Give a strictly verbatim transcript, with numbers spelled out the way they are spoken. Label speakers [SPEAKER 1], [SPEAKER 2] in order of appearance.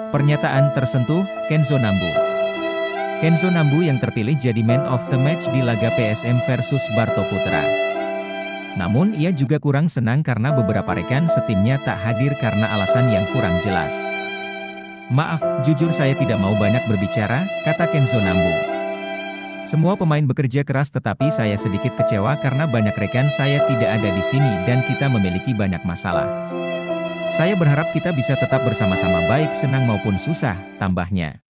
[SPEAKER 1] Pernyataan tersentuh, Kenzo Nambu. Kenzo Nambu yang terpilih jadi man of the match di laga P S M versus Barto Putra. Namun ia juga kurang senang karena beberapa rekan setimnya tak hadir karena alasan yang kurang jelas. "Maaf, jujur saya tidak mau banyak berbicara," kata Kenzo Nambu. "Semua pemain bekerja keras tetapi saya sedikit kecewa karena banyak rekan saya tidak ada di sini dan kita memiliki banyak masalah. Saya berharap kita bisa tetap bersama-sama baik senang maupun susah," tambahnya.